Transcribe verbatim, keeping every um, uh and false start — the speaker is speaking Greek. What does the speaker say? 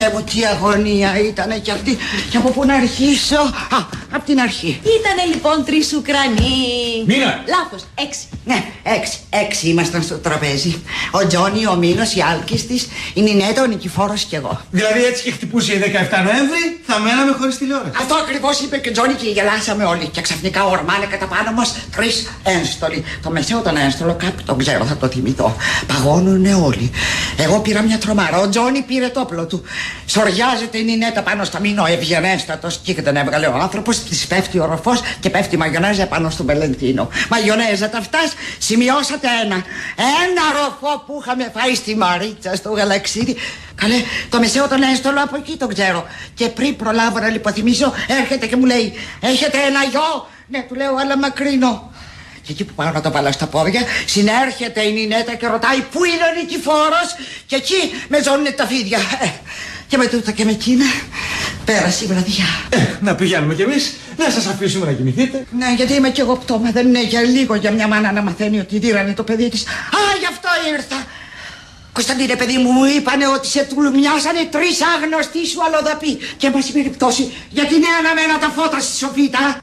Ε, μου τι αγωνία ήτανε κι αυτή. Και από πού να αρχίσω? Α, από την αρχή. Ήτανε λοιπόν τρεις Ουκρανοί. Μίνα! Λάθος, έξι. Ναι, έξι, έξι ήμασταν στο τραπέζι. Ο Τζόνι, ο Μίνος, η Άλκης της, η Νινέτα, ο Νικηφόρος και εγώ. Δηλαδή έτσι και χτυπούσε η δεκαεφτά Νοέμβρη, θα μέναμε χωρίς τηλεόραση. Αυτό ακριβώς είπε και ο Τζόνι και γελάσαμε όλοι. Και ξαφνικά ορμάνε κατά πάνω μας τρεις ένστολοι. Το μεσαίο τον ένστολο, κάποιοι τον ξέρω, θα το θυμηθώ. Παγώνουνε όλοι. Εγώ πήρα μια τρομάρα. Ο Τζόνι πήρε το όπλο του. Σοριάζεται η Νινέτα πάνω στο Μίνο, ευγενέστατος, και δεν έβγαλε ο άνθρωπος. Της πέφτει ο ροφός και πέφτει η μαγιονέζα πάνω στον Βελεντίνο. Μαγιονέζα τα φτάς, σημειώσατε ένα. Ένα ροφό που είχαμε φάει στη Μαρίτσα στο γαλαξίδι. Καλέ, το μεσαίο τον έστολο από εκεί τον ξέρω. Και πριν προλάβω να λιποθυμίσω, έρχεται και μου λέει: έχετε ένα γιο? Ναι, του λέω, αλλά μακρινό. Και εκεί που πάω να το βάλω στα πόδια, συνέρχεται η Νινέτα και ρωτάει πού είναι ο Νικηφόρος. Και εκεί με ζώνουνε τα φίδια. Ε, και με τούτα και με εκείνα πέρασε η βραδιά. Ε, να πηγαίνουμε κι εμείς, να σας αφήσουμε να κοιμηθείτε. Ναι, γιατί είμαι κι εγώ πτώμα. Δεν είναι για λίγο για μια μάνα να μαθαίνει ότι δίρανε το παιδί της. Α, γι' αυτό ήρθα. Κωνσταντίνε, παιδί μου, μου είπανε ότι σε τουλουμιάσανε τρεις άγνωστοι σου αλλοδαποί. Και εν πάση περιπτώσει, γιατί είναι αναμένα τα φώτα στη σοφίτα.